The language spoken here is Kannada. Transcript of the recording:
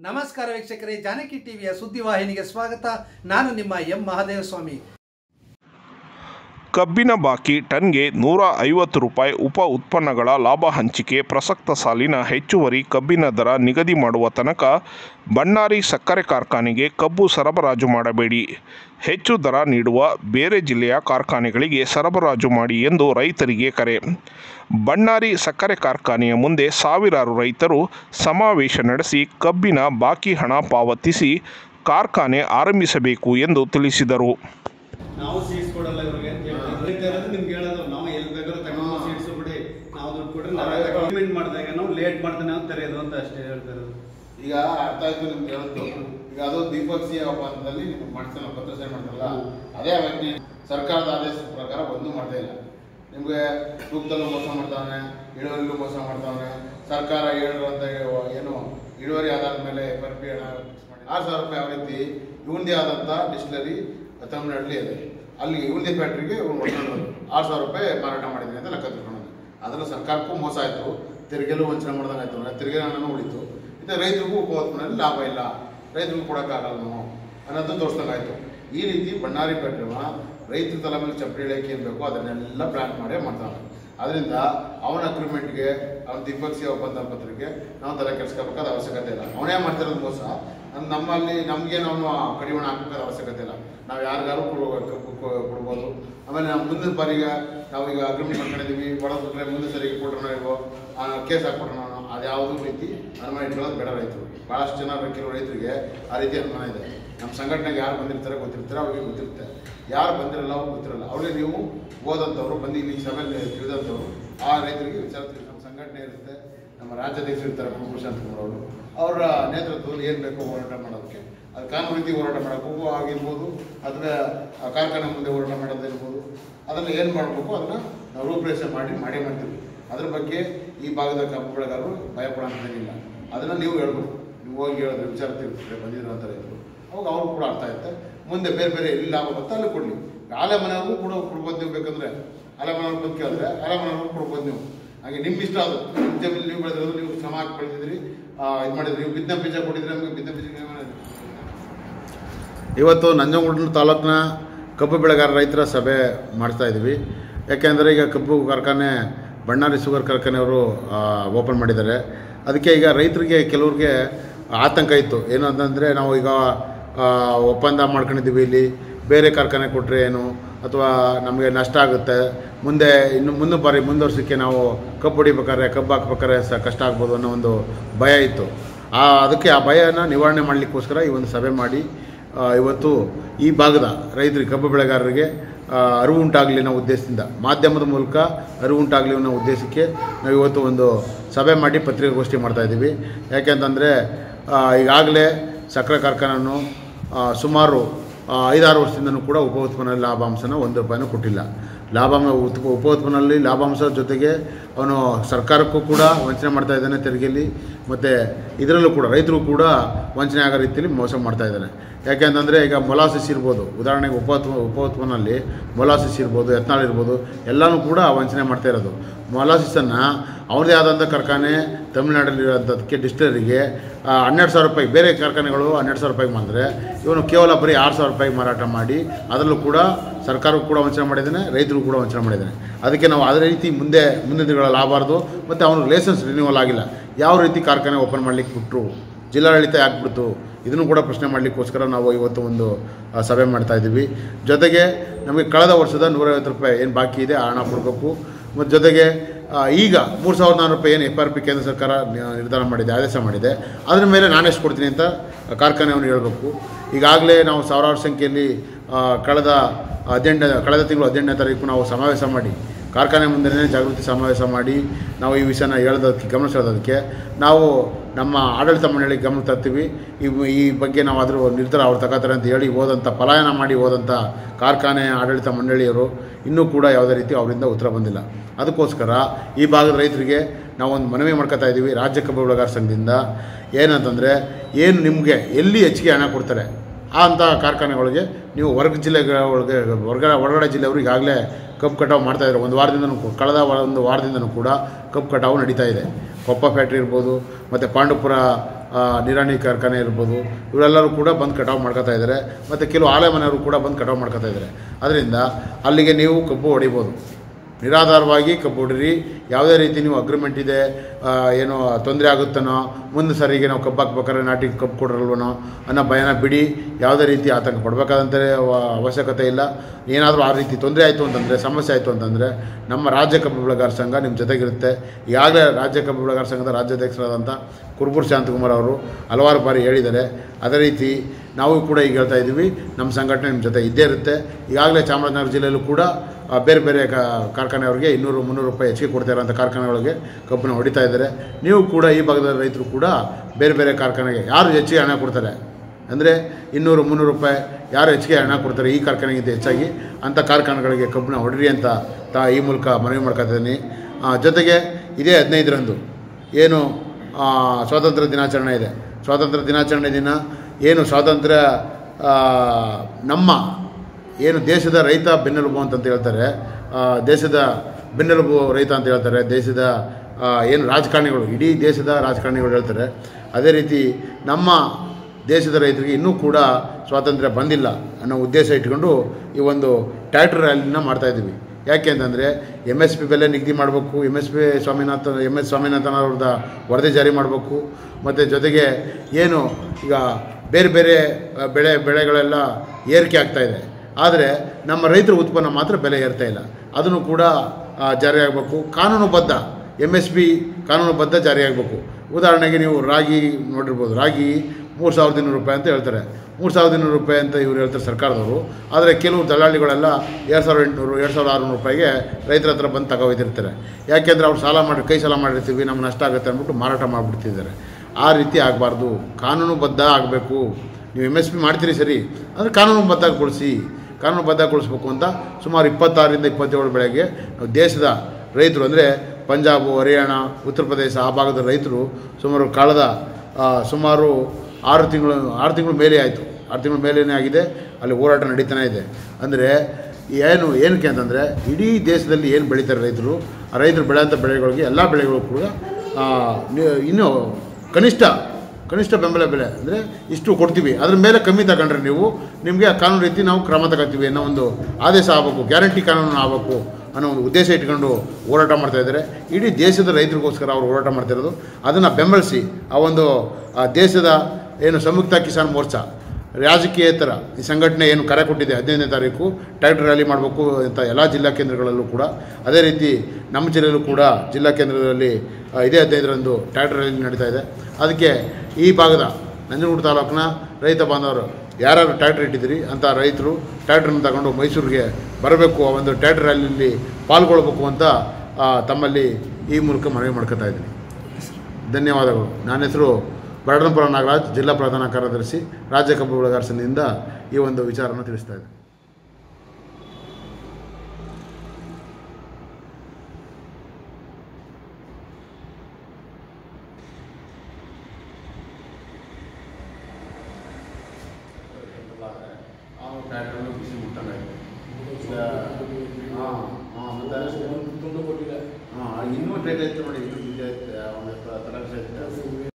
ನಮಸ್ಕಾರ ವೀಕ್ಷಕರೇ, ಜಾನಕಿ ಟಿವಿಯ ಸುದ್ದಿವಾಹಿನಿಗೆ ಸ್ವಾಗತ. ನಾನು ನಿಮ್ಮ ಎಂ ಮಹಾದೇವಸ್ವಾಮಿ. ಕಬ್ಬಿನ ಬಾಕಿ ಟನ್ಗೆ 150 ರೂಪಾಯಿ. ಉಪ ಉತ್ಪನ್ನಗಳ ಲಾಭ ಹಂಚಿಕೆ. ಪ್ರಸಕ್ತ ಸಾಲಿನ ಹೆಚ್ಚುವರಿ ಕಬ್ಬಿನ ದರ ನಿಗದಿ ಮಾಡುವ ತನಕ ಬಣ್ಣಾರಿ ಸಕ್ಕರೆ ಕಾರ್ಖಾನೆಗೆ ಕಬ್ಬು ಸರಬರಾಜು ಮಾಡಬೇಡಿ. ಹೆಚ್ಚು ದರ ನೀಡುವ ಬೇರೆ ಜಿಲ್ಲೆಯ ಕಾರ್ಖಾನೆಗಳಿಗೆ ಸರಬರಾಜು ಮಾಡಿ ಎಂದು ರೈತರಿಗೆ ಕರೆ. ಬಣ್ಣಾರಿ ಸಕ್ಕರೆ ಕಾರ್ಖಾನೆಯ ಮುಂದೆ ಸಾವಿರಾರು ರೈತರು ಸಮಾವೇಶ ನಡೆಸಿ ಕಬ್ಬಿನ ಬಾಕಿ ಹಣ ಪಾವತಿಸಿ ಕಾರ್ಖಾನೆ ಆರಂಭಿಸಬೇಕು ಎಂದು ತಿಳಿಸಿದರು. ನಾವು ಸೀಡ್ಸ್ ಕೊಡಲ್ಲ ಇವ್ರಿಗೆ ಅಂತ ಹೇಳ್ತಾರೆ. ನಿಮ್ಗೆ ಹೇಳೋದು ನಾವು ಎಲ್ಲಿ ಬೇಕಾದ್ರೂ ತಗೊಂಡು ಸೀಡ್ಸ್ ಬಿಡಿ, ನಾವು ದುಡ್ಡು ಕೊಟ್ಟರೆ ನಾವು ಪೇಮೆಂಟ್ ಮಾಡಿದಾಗ ನಾವು ಲೇಟ್ ಮಾಡ್ತಾನೆ ಅಂತ ತೆರೆಯೋದು ಅಂತ ಅಷ್ಟೇ ಹೇಳ್ತಾರೆ. ಈಗ ಅರ್ಥ ಆಯ್ತು ನಿಮ್ಗೆ ಹೇಳುತ್ತೆ. ಈಗ ಅದು ದ್ವಿಪಕ್ಷೀಯ ಒಪ್ಪಂದದಲ್ಲಿ ನಿಮ್ಗೆ ಮಾಡ್ತಾನೆ ಪತ್ರ ಸೈನ್ ಮಾಡ್ತಾರಲ್ಲ, ಅದೇ ಅವಧಿ ಸರ್ಕಾರದ ಆದೇಶದ ಪ್ರಕಾರ ಒಂದೂ ಮಾಡ್ತಾ ಇಲ್ಲ. ನಿಮಗೆ ತೂಕದಲ್ಲೂ ಮೋಸ ಮಾಡ್ತಾವನೆ, ಇಳುವರಿಗೂ ಮೋಸ ಮಾಡ್ತಾವನೆ. ಸರ್ಕಾರ ಹೇಳಿರುವಂಥ ಏನು ಇಳುವರಿ ಆಧಾರದ ಮೇಲೆ FRP ಹಣ ಫಿಕ್ಸ್ ಮಾಡಿ 6,000 ರೂಪಾಯಿ. ಯಾವ ರೀತಿ ಇವಂದೇ ಆದಂಥ ಡಿಸ್ಟಿಲರಿ ತಮಿಳುನಾಡಲ್ಲಿ ಇದೆ, ಅಲ್ಲಿ ಇವಂದೇ ಫ್ಯಾಕ್ಟ್ರಿಗೆ 6,000 ರೂಪಾಯಿ ಮಾರಾಟ ಮಾಡಿದ್ದೀನಿ ಅಂತ ಲೆಕ್ಕ ತಿಳ್ಕೊಳ್ಳೋದು. ಅದರಲ್ಲಿ ಸರ್ಕಾರಕ್ಕೂ ಮೋಸ ಆಯಿತು, ತೆರಿಗೆಲ್ಲೂ ವಂಚನೆ ಮಾಡ್ದಂಗೆ ಆಯಿತು, ತೆರಿಗೆ ಹಣನೂ ಉಳಿತು. ಇದು ರೈತರಿಗೂ ಉಪೋತ್ಪನ್ನಲ್ಲಿ ಲಾಭ ಇಲ್ಲ, ರೈತರಿಗೂ ಕೊಡೋಕ್ಕಾಗಲ್ಲ ನಾವು ಅನ್ನೋದು ತೋರಿಸ್ದಂಗಾಯ್ತು. ಈ ರೀತಿ ಬಣ್ಣಾರಿ ಫ್ಯಾಕ್ಟ್ರಿನ ರೈತರ ತಲೆ ಮೇಲೆ ಚಪ್ಪಡಿ ಇಳಿಯಕ್ಕೆ ಏನು ಬೇಕೋ ಅದನ್ನೆಲ್ಲ ಪ್ಲ್ಯಾನ್ ಮಾಡೇ ಮಾಡ್ತಾನೆ. ಅದರಿಂದ ಅವನ ಅಗ್ರಿಮೆಂಟ್ಗೆ, ಅವನ ದ್ವಿಪಕ್ಷೀಯ ಒಪ್ಪಂದ ಪತ್ರಕ್ಕೆ ನಾವು ತಲೆ ಕೆಡಿಸ್ಕೋಬೇಕಾದ ಅವಶ್ಯಕತೆ ಇಲ್ಲ. ಅವನೇ ಮಾಡ್ತಿರೋದು ಮೋಸ. ನಮ್ಮಲ್ಲಿ ನಮಗೇನು ಅವನು ಕಡಿವಾಣ ಹಾಕಬೇಕಾದ ಅವಶ್ಯಕತೆ ಇಲ್ಲ. ನಾವು ಯಾರಿಗಾರು ಕೊಡ್ಬೋದು. ಆಮೇಲೆ ನಾವು ಮುಂದಿನ ಬಾರಿಗೆ ನಾವೀಗ ಅಗ್ರಿಮೆಂಟ್ ಮಾಡ್ಕೊಂಡಿದ್ದೀವಿ, ಕೊಡೋದ್ರೆ ಮುಂದೆ ಸರಿಗೆ ಕೊಟ್ಟರೆ ಇಲ್ವೋ ಕೇಸ್ ಹಾಕ್ಕೊಟ್ರೆ ನಾನು ಅದು ಯಾವುದೂ ರೀತಿ ಅನುಮಾನ ಇಟ್ಕೊಳ್ಳೋದು ಬೇಡ. ರೈತರು ಭಾಳಷ್ಟು ಜನ ಕೆಲವು ರೈತರಿಗೆ ಆ ರೀತಿ ಅನುಮಾನ ಇದೆ. ನಮ್ಮ ಸಂಘಟನೆಗೆ ಯಾರು ಬಂದಿರ್ತಾರೆ ಗೊತ್ತಿರ್ತಾರೆ, ಅವ್ರಿಗೆ ಗೊತ್ತಿರುತ್ತೆ. ಯಾರು ಬಂದಿರಲ್ಲ ಅವ್ರಿಗೆ ಗೊತ್ತಿರಲ್ಲ. ಅವ್ರಿಗೆ ನೀವು ಓದಂಥವ್ರು ಬಂದು ಇಲ್ಲಿ ಸಭೆಯಲ್ಲಿ ತಿಳಿದಂಥವ್ರು ಆ ರೈತರಿಗೆ ವಿಚಾರ ತಿಳಿಸಿ. ನಮ್ಮ ಸಂಘಟನೆ ಇರುತ್ತೆ, ನಮ್ಮ ರಾಜ್ಯಾಧ್ಯಕ್ಷರು ಇರ್ತಾರೆ ಪ್ರಭುಶಾಂತ್ ಕುಮಾರ್ ಅವರು, ಅವರ ನೇತೃತ್ವದಲ್ಲಿ ಏನು ಬೇಕೋ ಹೋರಾಟ ಮಾಡೋದಕ್ಕೆ, ಅದು ಕಾನೂನು ರೀತಿ ಹೋರಾಟ ಮಾಡೋಕ್ಕೂ ಆಗಿರ್ಬೋದು, ಅಥವಾ ಕಾರ್ಖಾನೆ ಮುಂದೆ ಹೋರಾಟ ಮಾಡೋದಿರ್ಬೋದು, ಅದನ್ನು ಏನು ಮಾಡಬೇಕು ಅದನ್ನು ನಾವು ರೂಪರೇಷೆ ಮಾಡೇ ಮಾಡ್ತೀವಿ. ಅದ್ರ ಬಗ್ಗೆ ಈ ಭಾಗದ ಕಬ್ಬು ಬೆಳೆಗಾರರು ಭಯಪಡೋಂಥದ್ದಿಲ್ಲ. ಅದನ್ನು ನೀವು ಹೇಳ್ಬೇಕು. ನೀವು ಹೋಗಿ ಹೇಳಿದ್ರೆ ವಿಚಾರ ತಿಳಿಸ್ತಾರೆ ಬಂದಿರೋ ಅಂತ ರೈತರು, ಅವಾಗ ಅವ್ರು ಕೂಡ ಅರ್ಥ ಆಗುತ್ತೆ. ಮುಂದೆ ಬೇರೆ ಬೇರೆ ಎಲ್ಲಿ ಲಾಭ ಬರುತ್ತೆ ಅಲ್ಲಿ ಕೊಡಲಿ. ಆಲೆ ಮನೆಯವ್ರಿಗೂ ಕೂಡ ಕೊಡ್ಬೋದು. ನೀವು ಬೇಕಂದರೆ ಆಲೆ ಮನೆಯವ್ರು ಬಂದು ಕೇಳಿದ್ರೆ ಆಲೆ ಮನೆಯವ್ರಿಗೂ ಕೊಡ್ಬೋದು ನೀವು. ಹಾಗೆ ನಿಮ್ಮ ಇಷ್ಟ ಅದು. ನಿಮ್ಮ ಜಮೀನು ನೀವು ಬೆಳೆದಿರೋದು, ನೀವು ಶ್ರಮ ಹಾಕಿ ಬೆಳೆದಿದ್ರಿ, ಇದು ಮಾಡಿದ್ರಿ. ನೀವು ಬಿತ್ತನೆ ಬೀಜ ಕೊಟ್ಟಿದ್ರೆ ನಮಗೆ ಬಿತ್ತನೆ ಬೀಜ ಇವತ್ತು ನಂಜನಗೂಡು ತಾಲೂಕಿನ ಕಬ್ಬು ಬೆಳೆಗಾರ ರೈತರ ಸಭೆ ಮಾಡ್ತಾಯಿದ್ವಿ. ಯಾಕೆಂದರೆ ಈಗ ಕಬ್ಬು ಕಾರ್ಖಾನೆ ಬಣ್ಣಾರಿ ಶುಗರ್ ಕಾರ್ಖಾನೆಯವರು ಓಪನ್ ಮಾಡಿದ್ದಾರೆ. ಅದಕ್ಕೆ ಈಗ ರೈತರಿಗೆ ಕೆಲವ್ರಿಗೆ ಆತಂಕ ಇತ್ತು. ಏನು ಅಂತಂದರೆ ನಾವು ಈಗ ಒಪ್ಪಂದ ಮಾಡ್ಕೊಂಡಿದ್ದೀವಿ, ಇಲ್ಲಿ ಬೇರೆ ಕಾರ್ಖಾನೆ ಕೊಟ್ಟರೆ ಏನು, ಅಥವಾ ನಮಗೆ ನಷ್ಟ ಆಗುತ್ತೆ, ಮುಂದೆ ಇನ್ನು ಮುಂದೆ ವರ್ಷಕ್ಕೆ ನಾವು ಕಬ್ಬು ಹೊಡಿಬೇಕಾದ್ರೆ ಕಬ್ಬು ಹಾಕ್ಬೇಕಾದ್ರೆ ಕಷ್ಟ ಆಗ್ಬೋದು ಅನ್ನೋ ಒಂದು ಭಯ ಇತ್ತು. ಅದಕ್ಕೆ ಆ ಭಯನ ನಿವಾರಣೆ ಮಾಡಲಿಕ್ಕೋಸ್ಕರ ಈ ಒಂದು ಸಭೆ ಮಾಡಿ ಇವತ್ತು ಈ ಭಾಗದ ರೈತರಿಗೆ ಕಬ್ಬು ಬೆಳೆಗಾರರಿಗೆ ಅರಿವು ಉಂಟಾಗಲಿ ಅನ್ನೋ ಉದ್ದೇಶದಿಂದ, ಮಾಧ್ಯಮದ ಮೂಲಕ ಅರಿವು ಉಂಟಾಗಲಿ ಅನ್ನೋ ಉದ್ದೇಶಕ್ಕೆ ನಾವು ಇವತ್ತು ಒಂದು ಸಭೆ ಮಾಡಿ ಪತ್ರಿಕಾಗೋಷ್ಠಿ ಮಾಡ್ತಾಯಿದ್ದೀವಿ. ಯಾಕೆಂತಂದರೆ ಈಗಾಗಲೇ ಸಕ್ಕರೆ ಕಾರ್ಖಾನೆಯನ್ನು ಸುಮಾರು 5-6 ವರ್ಷದಿಂದನೂ ಕೂಡ ಉಪ ಉತ್ಪನ್ನ ಲಾಭಾಂಶನ 1 ರೂಪಾಯಿನೂ ಕೊಟ್ಟಿಲ್ಲ. ಉಪ ಉತ್ಪನ್ನಲ್ಲಿ ಲಾಭಾಂಶದ ಜೊತೆಗೆ ಅವನು ಸರ್ಕಾರಕ್ಕೂ ಕೂಡ ವಂಚನೆ ಮಾಡ್ತಾ ಇದ್ದಾನೆ ತೆರಿಗೆಯಲ್ಲಿ, ಮತ್ತು ಇದರಲ್ಲೂ ಕೂಡ ರೈತರು ಕೂಡ ವಂಚನೆ ಆಗೋ ರೀತಿಯಲ್ಲಿ ಮೋಸ ಮಾಡ್ತಾ ಇದ್ದಾನೆ. ಯಾಕೆಂತಂದರೆ ಈಗ ಮೊಲಾಸಿಸ್ ಇರ್ಬೋದು, ಉದಾಹರಣೆಗೆ ಉಪ ಉತ್ಪನ್ನಲ್ಲಿ ಮೊಲಾಸಿಸ್ ಇರ್ಬೋದು, ಎಥನಾಲ್ ಇರ್ಬೋದು, ಎಲ್ಲನೂ ಕೂಡ ವಂಚನೆ ಮಾಡ್ತಾ ಇರೋದು. ಮೊಲಾಸಿಸನ್ನು ಅವ್ರದ್ದೇ ಆದಂಥ ಕಾರ್ಖಾನೆ ತಮಿಳುನಾಡಲ್ಲಿರೋಂಥದಕ್ಕೆ ಡಿಸ್ಟಿಲರಿಗೆ 12,000 ರೂಪಾಯಿ, ಬೇರೆ ಕಾರ್ಖಾನೆಗಳು 12,000 ರೂಪಾಯಿಗೆ ಮಾಡಿದ್ರೆ ಇವನು ಕೇವಲ ಬರೀ 6,000 ರೂಪಾಯಿಗೆ ಮಾರಾಟ ಮಾಡಿ, ಅದರಲ್ಲೂ ಕೂಡ ಸರ್ಕಾರಕ್ಕೂ ಕೂಡ ವಂಚನೆ ಮಾಡಿದ್ದಾನೆ, ರೈತರು ಕೂಡ ವಂಚನೆ ಮಾಡಿದ್ದಾನೆ. ಅದಕ್ಕೆ ನಾವು ಅದೇ ರೀತಿ ಮುಂದಿನ ದಿನಗಳಲ್ಲಿ ಆಗಬಾರ್ದು. ಮತ್ತು ಅವನು ಲೈಸೆನ್ಸ್ ರಿನ್ಯೂವಲ್ ಆಗಿಲ್ಲ, ಯಾವ ರೀತಿ ಕಾರ್ಖಾನೆ ಓಪನ್ ಮಾಡಲಿಕ್ಕೆ ಬಿಟ್ಟರು, ಜಿಲ್ಲಾಡಳಿತ ಯಾಕೆ ಬಿಡ್ತು, ಇದನ್ನು ಕೂಡ ಪ್ರಶ್ನೆ ಮಾಡಲಿಕ್ಕೋಸ್ಕರ ನಾವು ಇವತ್ತು ಒಂದು ಸಭೆ ಮಾಡ್ತಾಯಿದ್ದೀವಿ. ಜೊತೆಗೆ ನಮಗೆ ಕಳೆದ ವರ್ಷದ 150 ರೂಪಾಯಿ ಏನು ಬಾಕಿ ಇದೆ ಆ ಹಣ ಕೊಡಬೇಕು. ಮತ್ತು ಜೊತೆಗೆ ಈಗ 3,400 ರೂಪಾಯಿ ಏನು FRP ಕೇಂದ್ರ ಸರ್ಕಾರ ನಿರ್ಧಾರ ಮಾಡಿದೆ, ಆದೇಶ ಮಾಡಿದೆ, ಅದರ ಮೇಲೆ ನಾನೆಷ್ಟು ಕೊಡ್ತೀನಿ ಅಂತ ಕಾರ್ಖಾನೆಯನ್ನು ಹೇಳಬೇಕು. ಈಗಾಗಲೇ ನಾವು ಸಾವಿರಾರು ಸಂಖ್ಯೆಯಲ್ಲಿ ಕಳೆದ ತಿಂಗಳು 18ನೇ ತಾರೀಕು ನಾವು ಸಮಾವೇಶ ಮಾಡಿ, ಕಾರ್ಖಾನೆ ಮುಂದೆನೇ ಜಾಗೃತಿ ಸಮಾವೇಶ ಮಾಡಿ ನಾವು ಈ ವಿಷಯನ ಗಮನ ಸೆಳೆದೋದಕ್ಕೆ ನಾವು ನಮ್ಮ ಆಡಳಿತ ಮಂಡಳಿಗೆ ಗಮನ ತರ್ತೀವಿ. ಈ ಬಗ್ಗೆ ನಾವು ಅದರ ನಿರ್ಧಾರ ಅವ್ರು ತಗೋತಾರೆ ಅಂತ ಹೇಳಿ ಪಲಾಯನ ಮಾಡಿ ಹೋದಂಥ ಕಾರ್ಖಾನೆ ಆಡಳಿತ ಮಂಡಳಿಯವರು ಇನ್ನೂ ಕೂಡ ಯಾವುದೇ ರೀತಿ ಅವರಿಂದ ಉತ್ತರ ಬಂದಿಲ್ಲ. ಅದಕ್ಕೋಸ್ಕರ ಈ ಭಾಗದ ರೈತರಿಗೆ ನಾವೊಂದು ಮನವಿ ಮಾಡ್ಕೊತಾ ಇದ್ದೀವಿ ರಾಜ್ಯ ಕಬ್ಬು ಬೆಳೆಗಾರ ಸಂಘದಿಂದ. ಏನಂತಂದರೆ, ಏನು ನಿಮಗೆ ಎಲ್ಲಿ ಹೆಚ್ಚಿಗೆ ಹಣ ಕೊಡ್ತಾರೆ ಅಂಥ ಕಾರ್ಖಾನೆಗಳಿಗೆ ನೀವು ಹೊರಗಡೆ ಜಿಲ್ಲೆಯವರು ಈಗಾಗಲೇ ಕಬ್ಬು ಕಟಾವು ಮಾಡ್ತಾಯಿದ್ದಾರೆ. ಕಳೆದ ಒಂದು ವಾರದಿಂದನೂ ಕೂಡ ಕಬ್ಬು ಕಟಾವು ನಡೀತಾ ಇದೆ. ಕೊಪ್ಪ ಫ್ಯಾಕ್ಟ್ರಿ ಇರ್ಬೋದು, ಮತ್ತು ಪಾಂಡುಪುರ ನಿರಾಣಿ ಕಾರ್ಖಾನೆ ಇರ್ಬೋದು, ಇವರೆಲ್ಲರೂ ಕೂಡ ಬಂದು ಕಟಾವು ಮಾಡ್ಕೊತಾ ಇದ್ದಾರೆ. ಮತ್ತು ಕೆಲವು ಆಲೆ ಮನೆಯವರು ಕೂಡ ಬಂದು ಕಟಾವು ಮಾಡ್ಕೊತಾ ಇದ್ದಾರೆ. ಅದರಿಂದ ಅಲ್ಲಿಗೆ ನೀವು ಕಬ್ಬು ಹೊಡಿಬೋದು, ನಿರಾಧಾರವಾಗಿ ಕಬ್ಬು ಹೊಡಿರಿ. ಯಾವುದೇ ರೀತಿ ನೀವು ಅಗ್ರಿಮೆಂಟ್ ಇದೆ ಏನೋ ತೊಂದರೆ ಆಗುತ್ತನೋ, ಮುಂದೆ ಸರಿಗೆ ನಾವು ಕಬ್ಬು ಹಾಕ್ಬೇಕಾದ್ರೆ ನಾಟಿ ಕಬ್ಬು ಕೊಡ್ರಲ್ವನೋ ಅನ್ನೋ ಭಯನ ಬಿಡಿ. ಯಾವುದೇ ರೀತಿ ಆತಂಕ ಪಡಬೇಕಾದಂಥ ಅವಶ್ಯಕತೆ ಇಲ್ಲ. ಏನಾದರೂ ಆ ರೀತಿ ತೊಂದರೆ ಆಯಿತು ಅಂತಂದರೆ, ಸಮಸ್ಯೆ ಆಯಿತು ಅಂತಂದರೆ ನಮ್ಮ ರಾಜ್ಯ ಕಬ್ಬು ಬೆಳೆಗಾರ ಸಂಘ ನಿಮ್ಮ ಜೊತೆಗಿರುತ್ತೆ. ಈಗಾಗಲೇ ರಾಜ್ಯ ಕಬ್ಬು ಬೆಳೆಗಾರ ಸಂಘದ ರಾಜ್ಯಾಧ್ಯಕ್ಷರಾದಂಥ ಕುರುಬೂರು ಶಾಂತಕುಮಾರ್ ಅವರು ಹಲವಾರು ಬಾರಿ ಹೇಳಿದ್ದಾರೆ. ಅದೇ ರೀತಿ ನಾವು ಕೂಡ ಈಗ ಹೇಳ್ತಾ ಇದ್ದೀವಿ, ನಮ್ಮ ಸಂಘಟನೆ ನಿಮ್ಮ ಜೊತೆ ಇದ್ದೇ ಇರುತ್ತೆ. ಈಗಾಗಲೇ ಚಾಮರಾಜನಗರ ಜಿಲ್ಲೆಯಲ್ಲೂ ಕೂಡ ಬೇರೆ ಬೇರೆ ಕಾರ್ಖಾನೆಯವ್ರಿಗೆ 200-300 ರೂಪಾಯಿ ಹೆಚ್ಚಿಗೆ ಕೊಡ್ತಾ ಇರೋಂಥ ಕಾರ್ಖಾನೆಗಳಿಗೆ ಕಬ್ಬನ್ನು ಹೊಡಿತಾ ಇದ್ದಾರೆ. ನೀವು ಕೂಡ ಈ ಭಾಗದ ರೈತರು ಕೂಡ ಬೇರೆ ಬೇರೆ ಕಾರ್ಖಾನೆಗೆ ಯಾರು ಹೆಚ್ಚಿಗೆ ಹಣ ಕೊಡ್ತಾರೆ ಅಂದರೆ 200-300 ರೂಪಾಯಿ ಯಾರು ಹೆಚ್ಚಿಗೆ ಹಣ ಕೊಡ್ತಾರೆ ಈ ಕಾರ್ಖಾನೆಗಿಂತ ಹೆಚ್ಚಾಗಿ ಅಂಥ ಕಾರ್ಖಾನೆಗಳಿಗೆ ಕಬ್ಬನ್ನ ಹೊಡಿರಿ ಅಂತ ಈ ಮೂಲಕ ಮನವಿ ಮಾಡ್ಕೊತಿದ್ದೀನಿ. ಜೊತೆಗೆ ಇದೇ 15ರಂದು ಏನು ಸ್ವಾತಂತ್ರ್ಯ ದಿನಾಚರಣೆ ಇದೆ, ಸ್ವಾತಂತ್ರ್ಯ ದಿನಾಚರಣೆ ದಿನ ಏನು ಸ್ವಾತಂತ್ರ್ಯ ನಮ್ಮ ಏನು ದೇಶದ ರೈತ ಬೆನ್ನೆಲುಬು ಅಂತಂತ ಹೇಳ್ತಾರೆ, ದೇಶದ ಬೆನ್ನೆಲುಬು ರೈತ ಅಂತ ಹೇಳ್ತಾರೆ. ದೇಶದ ಏನು ರಾಜಕಾರಣಿಗಳು, ಇಡೀ ದೇಶದ ರಾಜಕಾರಣಿಗಳು ಹೇಳ್ತಾರೆ. ಅದೇ ರೀತಿ ನಮ್ಮ ದೇಶದ ರೈತರಿಗೆ ಇನ್ನೂ ಕೂಡ ಸ್ವಾತಂತ್ರ್ಯ ಬಂದಿಲ್ಲ ಅನ್ನೋ ಉದ್ದೇಶ ಇಟ್ಕೊಂಡು ಈ ಒಂದು ಟ್ರ್ಯಾಕ್ಟರ್ ರ್ಯಾಲಿನ ಮಾಡ್ತಾಯಿದ್ದೀವಿ. ಯಾಕೆ ಅಂತಂದರೆ MSP ಬೆಲೆ ನಿಗದಿ ಮಾಡಬೇಕು, MS ಸ್ವಾಮಿನಾಥನ್ ಅವ್ರದ ವರದಿ ಜಾರಿ ಮಾಡಬೇಕು. ಮತ್ತು ಜೊತೆಗೆ ಏನು ಈಗ ಬೇರೆ ಬೇರೆ ಬೆಳೆಗಳೆಲ್ಲ ಏರಿಕೆ ಆಗ್ತಾಯಿದೆ, ಆದರೆ ನಮ್ಮ ರೈತರ ಉತ್ಪನ್ನ ಮಾತ್ರ ಬೆಲೆ ಏರ್ತಾ ಇಲ್ಲ. ಅದನ್ನು ಕೂಡ ಜಾರಿಯಾಗಬೇಕು. ಕಾನೂನುಬದ್ಧ MSP ಕಾನೂನುಬದ್ಧ ಜಾರಿಯಾಗಬೇಕು. ಉದಾಹರಣೆಗೆ ನೀವು ರಾಗಿ ನೋಡಿರ್ಬೋದು, ರಾಗಿ 3200 ರೂಪಾಯಿ ಅಂತ ಹೇಳ್ತಾರೆ. 3200 ರೂಪಾಯಿ ಅಂತ ಇವ್ರು ಹೇಳ್ತಾರೆ ಸರ್ಕಾರದವರು. ಆದರೆ ಕೆಲವು ದಲ್ಲಾಳಿಗಳೆಲ್ಲ 2800-2600 ರೂಪಾಯಿಗೆ ರೈತರ ಹತ್ರ ಬಂದು ತಗೋಯ್ತಿರ್ತಾರೆ. ಯಾಕೆಂದರೆ ಅವ್ರು ಕೈ ಸಾಲ ಮಾಡಿರ್ತೀವಿ, ನಮ್ಗೆ ನಷ್ಟ ಆಗುತ್ತೆ ಅಂದ್ಬಿಟ್ಟು ಮಾರಾಟ ಮಾಡಿಬಿಡ್ತಿದ್ದಾರೆ. ಆ ರೀತಿ ಆಗಬಾರ್ದು, ಕಾನೂನುಬದ್ಧ ಆಗಬೇಕು. ನೀವು MSP ಮಾಡ್ತೀರಿ ಸರಿ, ಅಂದರೆ ಕಾನೂನುಬದ್ಧಗೊಳಿಸ್ಬೇಕು ಅಂತ ಸುಮಾರು 26-27 ಬೆಳೆಗೆ ನಾವು ದೇಶದ ರೈತರು ಅಂದರೆ ಪಂಜಾಬು, ಹರಿಯಾಣ, ಉತ್ತರ ಪ್ರದೇಶ ಆ ಭಾಗದ ರೈತರು ಸುಮಾರು 6 ತಿಂಗಳು ಮೇಲೆ ಆಯಿತು. 6 ತಿಂಗಳ ಮೇಲೇ ಆಗಿದೆ. ಅಲ್ಲಿ ಹೋರಾಟ ನಡೀತಾನೆ ಇದೆ. ಅಂದರೆ ಏನಕ್ಕೆ ಅಂತಂದರೆ ಇಡೀ ದೇಶದಲ್ಲಿ ಏನು ಬೆಳೀತಾರೆ ರೈತರು, ಆ ರೈತರು ಬೆಳೆಯೋಂಥ ಬೆಳೆಗಳಿಗೆ ಎಲ್ಲ ಬೆಳೆಗಳು ಕೂಡ ಇನ್ನೂ ಕನಿಷ್ಠ ಬೆಂಬಲ ಬೆಲೆ ಅಂದರೆ ಇಷ್ಟು ಕೊಡ್ತೀವಿ, ಅದ್ರ ಮೇಲೆ ಕಮ್ಮಿ ತಗೊಂಡ್ರೆ ನಿಮಗೆ ಕಾನೂನು ರೀತಿ ನಾವು ಕ್ರಮ ತಗೋತೀವಿ ಅನ್ನೋ ಒಂದು ಆದೇಶ ಆಗಬೇಕು, ಗ್ಯಾರಂಟಿ ಕಾನೂನು ಆಗಬೇಕು ಅನ್ನೋ ಒಂದು ಉದ್ದೇಶ ಇಟ್ಕೊಂಡು ಹೋರಾಟ ಮಾಡ್ತಾಯಿದ್ದಾರೆ. ಇಡೀ ದೇಶದ ರೈತರಿಗೋಸ್ಕರ ಅವರು ಹೋರಾಟ ಮಾಡ್ತಿರೋದು. ಅದನ್ನು ಬೆಂಬಲಿಸಿ ದೇಶದ ಏನು ಸಂಯುಕ್ತ ಕಿಸಾನ್ ಮೋರ್ಚಾ ರಾಜಕೀಯೇತರ ಈ ಸಂಘಟನೆ ಏನು ಕರೆ ಕೊಟ್ಟಿದೆ 15ನೇ ತಾರೀಕು ಟ್ರ್ಯಾಕ್ಟರ್ ರ್ಯಾಲಿ ಮಾಡಬೇಕು ಅಂತ ಎಲ್ಲ ಜಿಲ್ಲಾ ಕೇಂದ್ರಗಳಲ್ಲೂ ಕೂಡ, ಅದೇ ರೀತಿ ನಮ್ಮ ಜಿಲ್ಲೆಯಲ್ಲೂ ಕೂಡ ಜಿಲ್ಲಾ ಕೇಂದ್ರದಲ್ಲಿ ಇದೇ 15ರಂದು ಟ್ರ್ಯಾಕ್ಟರ್ ರ್ಯಾಲಿ ನಡೀತಾ ಇದೆ. ಅದಕ್ಕೆ ಈ ಭಾಗದ ನಂಜನಗೂಡು ತಾಲೂಕಿನ ರೈತ ಬಾಂಧವರು ಯಾರ್ಯಾರು ಟ್ರ್ಯಾಕ್ಟರ್ ಇಟ್ಟಿದ್ದೀರಿ ಅಂತ ರೈತರು ಟ್ರ್ಯಾಕ್ಟರ್ನ ತಗೊಂಡು ಮೈಸೂರಿಗೆ ಬರಬೇಕು, ಆ ಒಂದು ಟ್ರ್ಯಾಕ್ಟರ್ ರ್ಯಾಲಿಯಲ್ಲಿ ಪಾಲ್ಗೊಳ್ಬೇಕು ಅಂತ ತಮ್ಮಲ್ಲಿ ಈ ಮೂಲಕ ಮನವಿ ಮಾಡ್ಕೊತಾ ಇದ್ದೀನಿ. ಧನ್ಯವಾದಗಳು. ನನ್ನ ಹೆಸರು ಬರಡನಪುರ ನಾಗರಾಜ್, ಜಿಲ್ಲಾ ಪ್ರಧಾನ ಕಾರ್ಯದರ್ಶಿ, ರಾಜ್ಯ ಕಬ್ಬು ಬೆಳೆಗಾರ ಸಂಘದಿಂದ ಈ ಒಂದು ವಿಚಾರವನ್ನು ತಿಳಿಸ್ತಾ ಇದ್ದೀನಿ. ಬಿಸಿ ಮುಟ್ಟಂಗೆ ಇನ್ನೂ ಟೈಟ್ ಆಯ್ತು ನೋಡಿ, ಇನ್ನೂ ಬಿಸಿ ಆಯ್ತು, ಒಂದು ತಲೆ